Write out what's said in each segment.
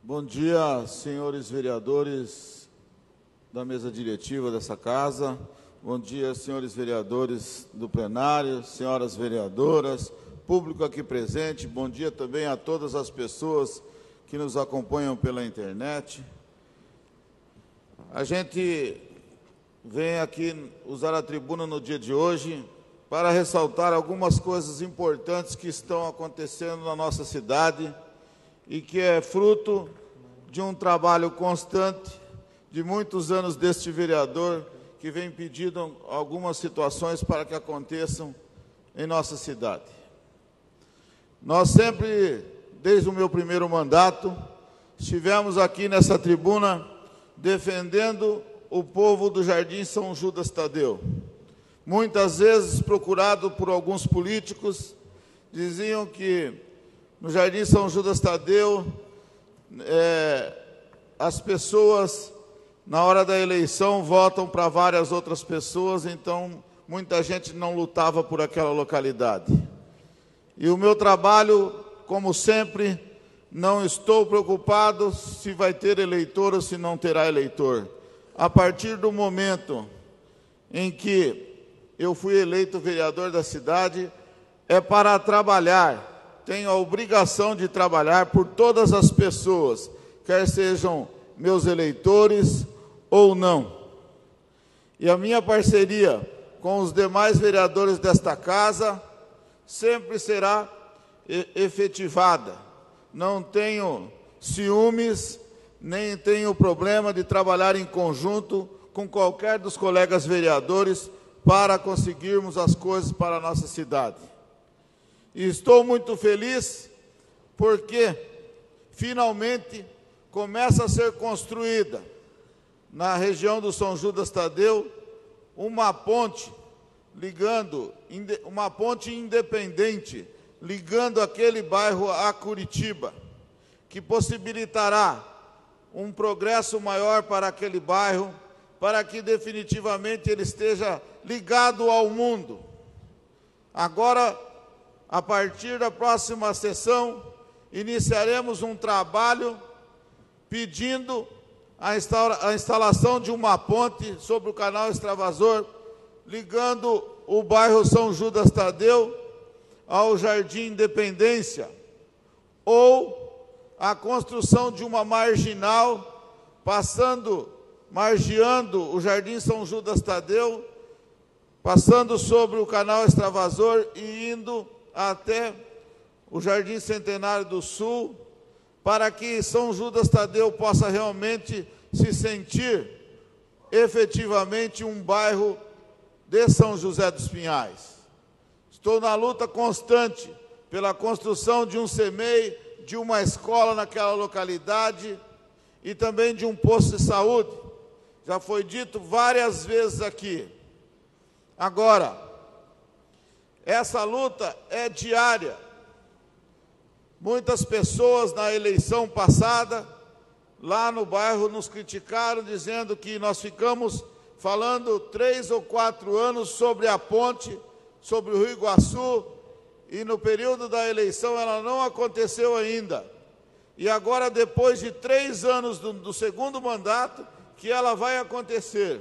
Bom dia, senhores vereadores da mesa diretiva dessa casa. Bom dia, senhores vereadores do plenário, senhoras vereadoras, público aqui presente. Bom dia também a todas as pessoas que nos acompanham pela internet. A gente vem aqui usar a tribuna no dia de hoje para ressaltar algumas coisas importantes que estão acontecendo na nossa cidade e que é fruto de um trabalho constante de muitos anos deste vereador que vem pedindo algumas situações para que aconteçam em nossa cidade. Nós sempre, desde o meu primeiro mandato, estivemos aqui nessa tribuna defendendo o povo do Jardim São Judas Tadeu. Muitas vezes procurado por alguns políticos, diziam que no Jardim São Judas Tadeu as pessoas, na hora da eleição, votam para várias outras pessoas, então muita gente não lutava por aquela localidade. E o meu trabalho, como sempre, não estou preocupado se vai ter eleitor ou se não terá eleitor. A partir do momento em que eu fui eleito vereador da cidade, é para trabalhar, tenho a obrigação de trabalhar por todas as pessoas, quer sejam meus eleitores ou não. E a minha parceria com os demais vereadores desta casa sempre será efetivada. Não tenho ciúmes, nem tenho problema de trabalhar em conjunto com qualquer dos colegas vereadores para conseguirmos as coisas para a nossa cidade. E estou muito feliz porque, finalmente, começa a ser construída, na região do São Judas Tadeu, uma ponte uma ponte independente, ligando aquele bairro a Curitiba, que possibilitará um progresso maior para aquele bairro, para que definitivamente ele esteja ligado ao mundo. Agora, a partir da próxima sessão, iniciaremos um trabalho pedindo a instalação de uma ponte sobre o canal Extravasor, ligando o bairro São Judas Tadeu ao Jardim Independência, ou a construção de uma marginal, margeando o Jardim São Judas Tadeu, passando sobre o canal Extravasor e indo até o Jardim Centenário do Sul, para que São Judas Tadeu possa realmente se sentir efetivamente um bairro de São José dos Pinhais. Estou na luta constante pela construção de um CEMEI, de uma escola naquela localidade e também de um posto de saúde. Já foi dito várias vezes aqui. Agora, essa luta é diária. Muitas pessoas na eleição passada, lá no bairro, nos criticaram, dizendo que nós ficamos falando 3 ou 4 anos sobre a ponte, sobre o Rio Iguaçu, e no período da eleição ela não aconteceu ainda. E agora, depois de 3 anos do segundo mandato, que ela vai acontecer.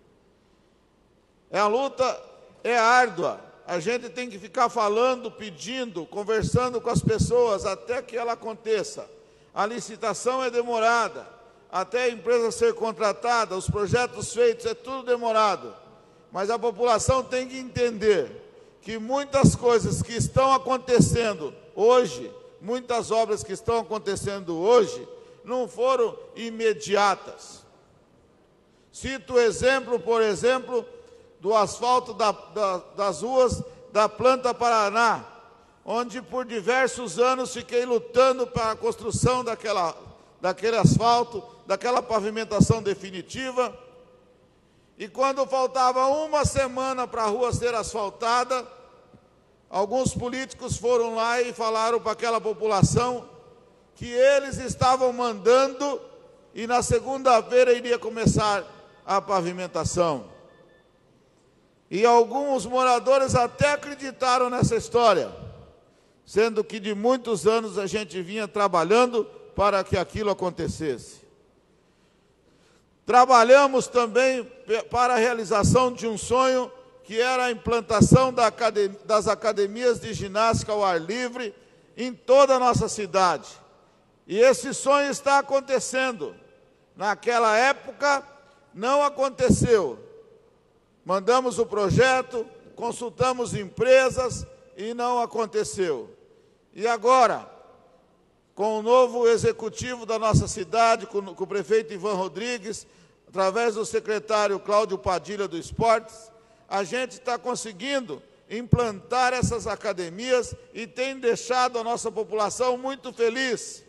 A luta é árdua. A gente tem que ficar falando, pedindo, conversando com as pessoas até que ela aconteça. A licitação é demorada, até a empresa ser contratada, os projetos feitos, é tudo demorado. Mas a população tem que entender que muitas coisas que estão acontecendo hoje, muitas obras que estão acontecendo hoje, não foram imediatas. Cito o exemplo, por exemplo, do asfalto das ruas da Planta Paraná, onde por diversos anos fiquei lutando para a construção daquele asfalto, daquela pavimentação definitiva, e quando faltava uma semana para a rua ser asfaltada, alguns políticos foram lá e falaram para aquela população que eles estavam mandando e na segunda-feira iria começar a pavimentação. E alguns moradores até acreditaram nessa história, sendo que de muitos anos a gente vinha trabalhando para que aquilo acontecesse. Trabalhamos também para a realização de um sonho, que era a implantação das academias de ginástica ao ar livre em toda a nossa cidade. E esse sonho está acontecendo. Naquela época, não aconteceu. Mandamos o projeto, consultamos empresas e não aconteceu. E agora, com o novo executivo da nossa cidade, com o prefeito Ivan Rodrigues, através do secretário Cláudio Padilha do Esportes, a gente está conseguindo implantar essas academias e tem deixado a nossa população muito feliz.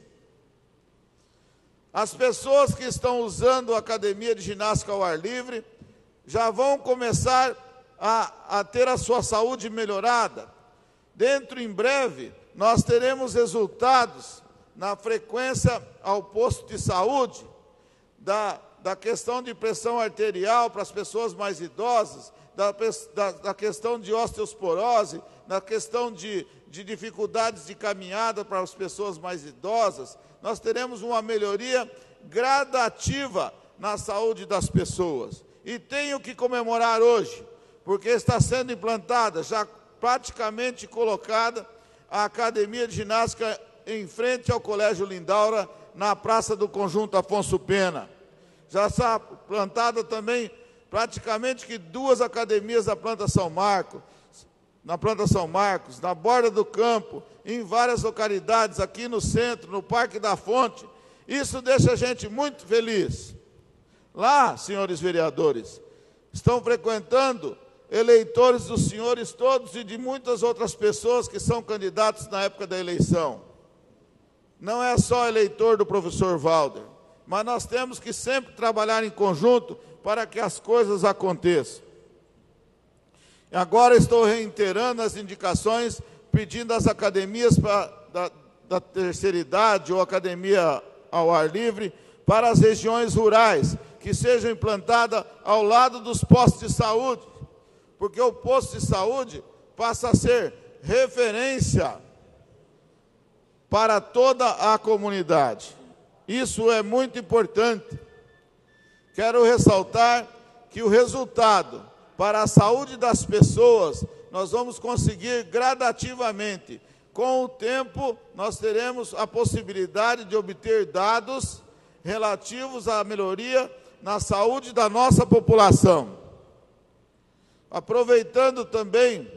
As pessoas que estão usando a academia de ginástica ao ar livre já vão começar a ter a sua saúde melhorada. Dentro, em breve, nós teremos resultados na frequência ao posto de saúde, da questão de pressão arterial para as pessoas mais idosas, da questão de osteoporose, da questão de dificuldades de caminhada para as pessoas mais idosas. Nós teremos uma melhoria gradativa na saúde das pessoas. E tenho que comemorar hoje, porque está sendo implantada, já praticamente colocada, a Academia de Ginástica em frente ao Colégio Lindaura, na Praça do Conjunto Afonso Pena. Já está plantada também praticamente que 2 academias da Planta São Marcos, na borda do campo, em várias localidades, aqui no centro, no Parque da Fonte. Isso deixa a gente muito feliz. Lá, senhores vereadores, estão frequentando eleitores dos senhores todos e de muitas outras pessoas que são candidatos na época da eleição. Não é só eleitor do professor Valder, mas nós temos que sempre trabalhar em conjunto para que as coisas aconteçam. E agora estou reiterando as indicações, pedindo às academias da terceira idade ou academia ao ar livre para as regiões rurais, que sejam implantadas ao lado dos postos de saúde, porque o posto de saúde passa a ser referência para toda a comunidade. Isso é muito importante. Quero ressaltar que o resultado para a saúde das pessoas nós vamos conseguir gradativamente. Com o tempo, nós teremos a possibilidade de obter dados relativos à melhoria na saúde da nossa população. Aproveitando também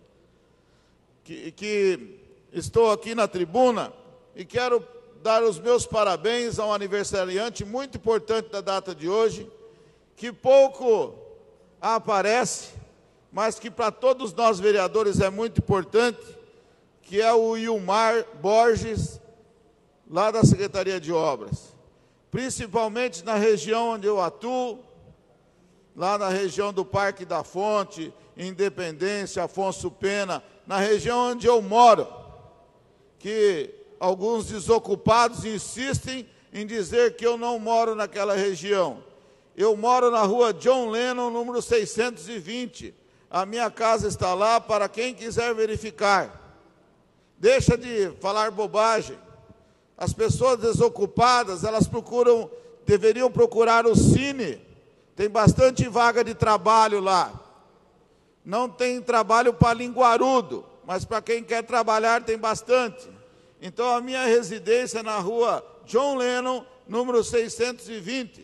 que estou aqui na tribuna e quero dar os meus parabéns a um aniversariante muito importante da data de hoje, que pouco aparece, mas que para todos nós vereadores é muito importante, que é o Ilmar Borges, lá da Secretaria de Obras. Principalmente na região onde eu atuo, lá na região do Parque da Fonte, Independência, Afonso Pena, na região onde eu moro, que alguns desocupados insistem em dizer que eu não moro naquela região. Eu moro na rua John Lennon, número 620. A minha casa está lá para quem quiser verificar. Deixa de falar bobagem. As pessoas desocupadas, elas deveriam procurar o Cine. Tem bastante vaga de trabalho lá. Não tem trabalho para linguarudo, mas para quem quer trabalhar tem bastante. Então a minha residência é na rua John Lennon, número 620.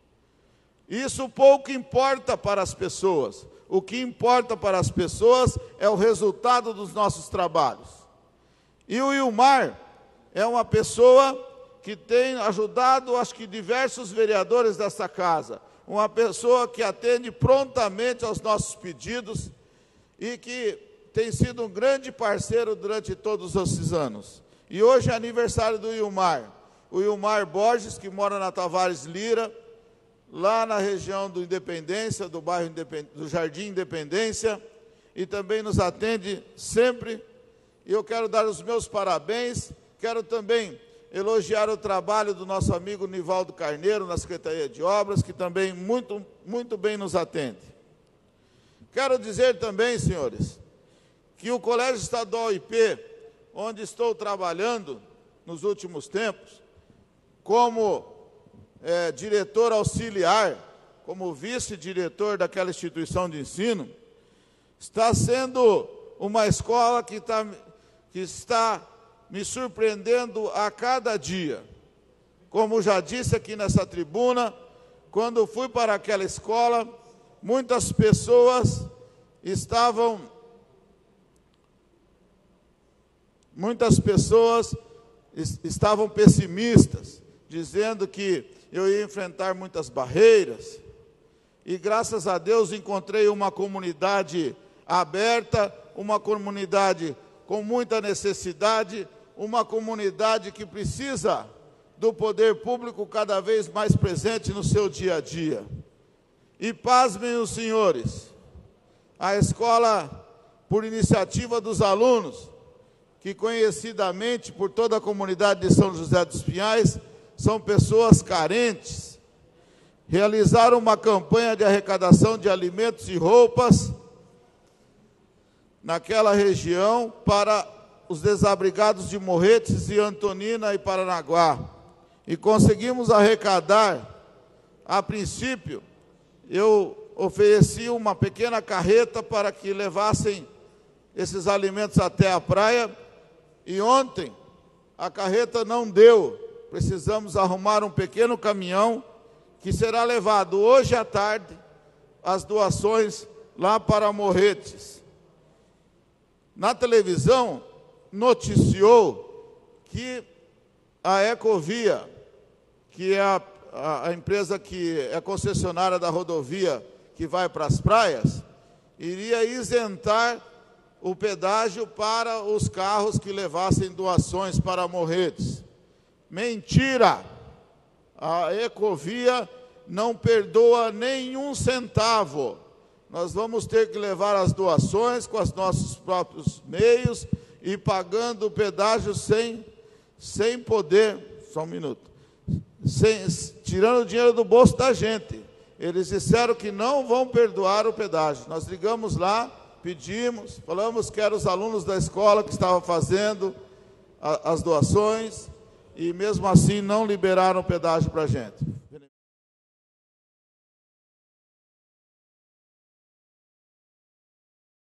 Isso pouco importa para as pessoas. O que importa para as pessoas é o resultado dos nossos trabalhos. E o Ilmar é uma pessoa que tem ajudado, acho que, diversos vereadores desta casa. Uma pessoa que atende prontamente aos nossos pedidos e que tem sido um grande parceiro durante todos esses anos. E hoje é aniversário do Ilmar. O Ilmar Borges, que mora na Tavares Lira, lá na região do Independência, do bairro do Jardim Independência, e também nos atende sempre. E eu quero dar os meus parabéns, quero também elogiar o trabalho do nosso amigo Nivaldo Carneiro, na Secretaria de Obras, que também muito bem nos atende. Quero dizer também, senhores, que o Colégio Estadual IP, onde estou trabalhando nos últimos tempos, como diretor auxiliar, como vice-diretor daquela instituição de ensino, está sendo uma escola que está me surpreendendo a cada dia. Como já disse aqui nessa tribuna, quando fui para aquela escola, muitas pessoas estavam pessimistas, dizendo que eu ia enfrentar muitas barreiras. E graças a Deus encontrei uma comunidade aberta, uma comunidade com muita necessidade, uma comunidade que precisa do poder público cada vez mais presente no seu dia a dia. E pasmem os senhores, a escola, por iniciativa dos alunos, que conhecidamente por toda a comunidade de São José dos Pinhais, são pessoas carentes, realizaram uma campanha de arrecadação de alimentos e roupas naquela região para os desabrigados de Morretes e Antonina e Paranaguá. E conseguimos arrecadar, a princípio, eu ofereci uma pequena carreta para que levassem esses alimentos até a praia, e ontem a carreta não deu, precisamos arrumar um pequeno caminhão que será levado hoje à tarde, as doações lá para Morretes. Na televisão, noticiou que a Ecovia, que é a empresa que é concessionária da rodovia que vai para as praias, iria isentar o pedágio para os carros que levassem doações para Morretes. Mentira! A Ecovia não perdoa nenhum centavo. Nós vamos ter que levar as doações com os nossos próprios meios e pagando o pedágio sem poder, só um minuto, tirando o dinheiro do bolso da gente. Eles disseram que não vão perdoar o pedágio. Nós ligamos lá, pedimos, falamos que eram os alunos da escola que estavam fazendo as doações, e mesmo assim não liberaram o pedágio para a gente.